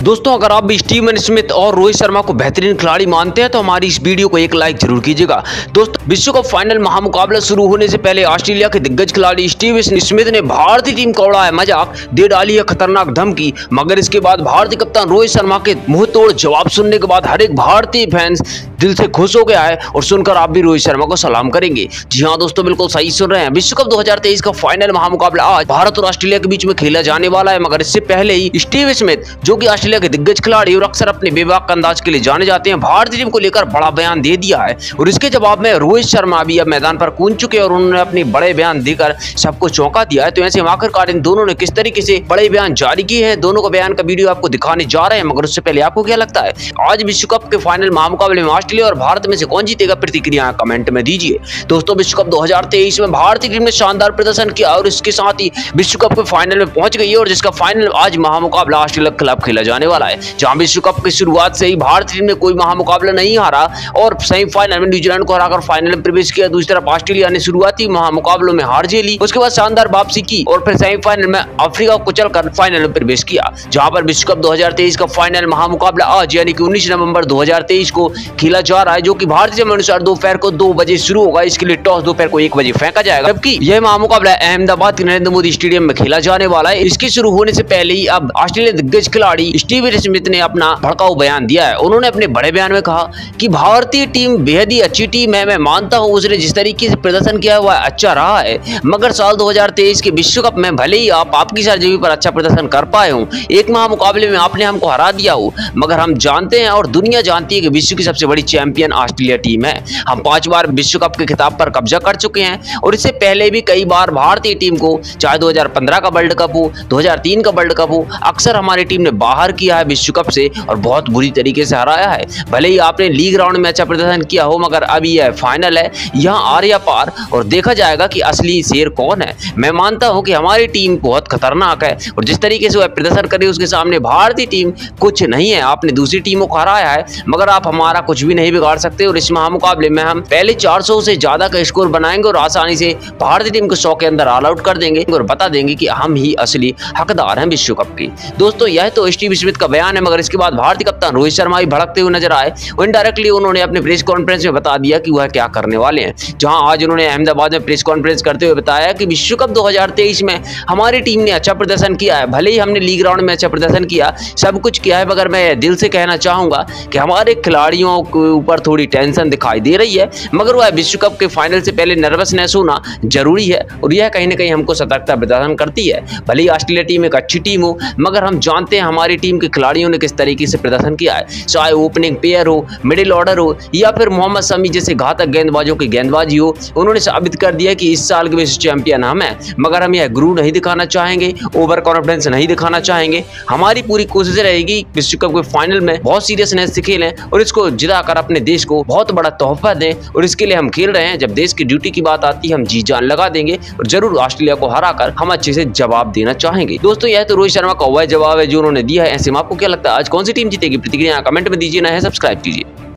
दोस्तों अगर आप भी स्टीवन स्मिथ और रोहित शर्मा को बेहतरीन खिलाड़ी मानते हैं तो हमारी इस वीडियो को एक लाइक जरूर कीजिएगा। दोस्तों विश्व कप फाइनल महामुकाबला शुरू होने से पहले ऑस्ट्रेलिया के दिग्गज खिलाड़ी स्टीवन स्मिथ ने भारतीय टीम का उड़ाया मजाक, दे डाली है खतरनाक धमकी। मगर इसके बाद भारतीय कप्तान रोहित शर्मा के मुंह तोड़ जवाब सुनने के बाद हर एक भारतीय फैंस दिल से खुश हो गया है और सुनकर आप भी रोहित शर्मा को सलाम करेंगे। जी हाँ दोस्तों, बिल्कुल सही सुन रहे हैं। विश्व कप 2023 का फाइनल महामुकाबला आज भारत और ऑस्ट्रेलिया के बीच में खेला जाने वाला है। मगर इससे पहले ही स्टीव स्मिथ, जो कि ऑस्ट्रेलिया के दिग्गज खिलाड़ी और अक्सर अपने बेबाक अंदाज के लिए जाने जाते हैं, भारतीय टीम को लेकर बड़ा बयान दे दिया है। और इसके जवाब में रोहित शर्मा भी अब मैदान पर कूद चुके हैं और उन्होंने अपने बड़े बयान देकर सबको चौंका दिया है। तो ऐसे आखिरकार इन दोनों ने किस तरीके से बड़े बयान जारी किए हैं, दोनों का बयान का वीडियो आपको दिखाने जा रहे हैं। मगर उससे पहले आपको क्या लगता है आज विश्व कप के फाइनल महामुकाबले में ऑस्ट्रेलिया और भारत में से कौन जीतेगा? प्रतिक्रिया कमेंट में दीजिए। दोस्तों विश्व कप 2023 में भारतीय टीम ने शानदार प्रदर्शन किया और इसके साथ ही विश्व कप के फाइनल में पहुंच गई है और जिसका फाइनल आज महामुकाबला ऑस्ट्रेलिया के खिलाफ खेला जाने वाला है। जहां विश्व कप की शुरुआत से ही भारतीय टीम ने कोई महामुकाबला नहीं हारा और सेमीफाइनल में न्यूजीलैंड को हराकर फाइनल में प्रवेश किया। दूसरी तरफ ऑस्ट्रेलिया ने शुरुआती महामुकाबलों में हार झेली, उसके बाद शानदार वापसी की और फिर सेमीफाइनल में अफ्रीका को कुचलकर फाइनल में प्रवेश किया। जहां पर विश्व कप 2023 का फाइनल महामुकाबला आज यानी कि 19 नवंबर 2023 को खेला जा रहा है, जो कि भारतीय समय अनुसार दोपहर को 2 बजे शुरू होगा। इसके लिए टॉस दोपहर को 1 बजे फेंका जाएगा, जबकि यह महामुकाबला अहमदाबाद के नरेंद्र मोदी स्टेडियम में खेला जाने वाला है। इसके शुरू होने से पहले ही अब ऑस्ट्रेलिया दिग्गज खिलाड़ी स्टीवन स्मिथ ने अपना भड़काऊ बयान दिया है। उन्होंने अपने बड़े बयान में कहा कि भारतीय टीम बेहद ही अच्छी टीम है। मैं मानता हूं उसने जिस तरीके से प्रदर्शन किया है वह अच्छा रहा है, मगर साल 2023 के विश्व कप में भले ही आप आपकी सरजमी पर अच्छा प्रदर्शन कर पाए हो, एक महामुकाबले में आपने हमको हरा दिया हो, मगर हम जानते हैं और दुनिया जानती है कि विश्व की सबसे बड़ी चैंपियन ऑस्ट्रेलिया टीम है। हम 5 बार विश्व कप के खिताब पर कब्जा कर चुके हैं और इससे पहले भी कई बार भारतीय टीम को, चाहे 2015 का वर्ल्ड कप हो, 2003 का वर्ल्ड कप हो, अक्सर हमारी टीम ने बाहर किया है विश्व कप से और बहुत बुरी तरीके से हराया है। भले ही आपने लीग राउंड में अच्छा प्रदर्शन किया हो, मगर अब यह फाइनल है, यहाँ आर या पार और देखा जाएगा कि असली शेर कौन है। मैं मानता हूं कि हमारी टीम बहुत खतरनाक है और जिस तरीके से वह प्रदर्शन करे उसके सामने भारतीय टीम कुछ नहीं है। आपने दूसरी टीमों को हराया है, मगर आप हमारा कुछ भी नहीं बिगाड़ सकते और इस महामुकाबले में हम पहले 400 से ज्यादा का स्कोर बनाएंगे और आसानी से भारतीय टीम को 100 के अंदर ऑल आउट कर देंगे और बता देंगे कि हम ही असली हकदार हैं विश्व कप की। दोस्तों यह तो स्टीव स्मिथ का बयान है, मगर इसके बाद भारतीय कप्तान रोहित शर्मा भी भड़कते हुए नजर आए। इनडायरेक्टली उन्होंने अपने प्रेस कॉन्फ्रेंस में बता दिया कि वह क्या करने वाले हैं। जहां आज उन्होंने अहमदाबाद में प्रेस कॉन्फ्रेंस करते हुए बताया कि विश्व कप 2023 में हमारी टीम ने अच्छा प्रदर्शन किया है। भले ही हमने लीग राउंड में अच्छा प्रदर्शन किया, सब कुछ किया है, मगर मैं दिल से कहना चाहूंगा कि हमारे खिलाड़ियों के ऊपर थोड़ी टेंशन दिखाई दे रही है, मगर वह विश्व कप के फाइनल से पहले नर्वसनेस होना जरूरी है और यह कहीं ना कहीं हमको सतर्कता प्रदान करती है। भले ही ऑस्ट्रेलिया टीम एक अच्छी टीम हो, मगर हम जानते हैं हमारी टीम के खिलाड़ियों ने किस तरीके से प्रदर्शन किया है, चाहे ओपनिंग पेयर हो, मिडिल ऑर्डर हो या फिर मोहम्मद शमी जैसे घातक गेंदबाजों की गेंदबाजी हो। उन्होंने साबित कर दिया कि इस साल के विश्व चैंपियन हम हैं, मगर हम यह गुरूर नहीं दिखाना चाहेंगे, ओवर कॉन्फिडेंस नहीं दिखाना चाहेंगे। हमारी पूरी कोशिश रहेगी विश्व कप के फाइनल में बहुत सीरियसनेस से खेलें और इसको जिताकर अपने देश को बहुत बड़ा तोहफा दें और इसके लिए हम खेल रहे हैं। जब देश की ड्यूटी की बात आती है हम जी जान लगा देंगे और जरूर ऑस्ट्रेलिया को हराकर हम अच्छे से जवाब देना चाहेंगे। दोस्तों यह तो रोहित शर्मा का वह जवाब है जो उन्होंने दिया है। ऐसे में आपको क्या लगता है आज कौन सी टीम जीतेगी? प्रतिक्रिया कमेंट में दीजिए, ना है सब्सक्राइब कीजिए।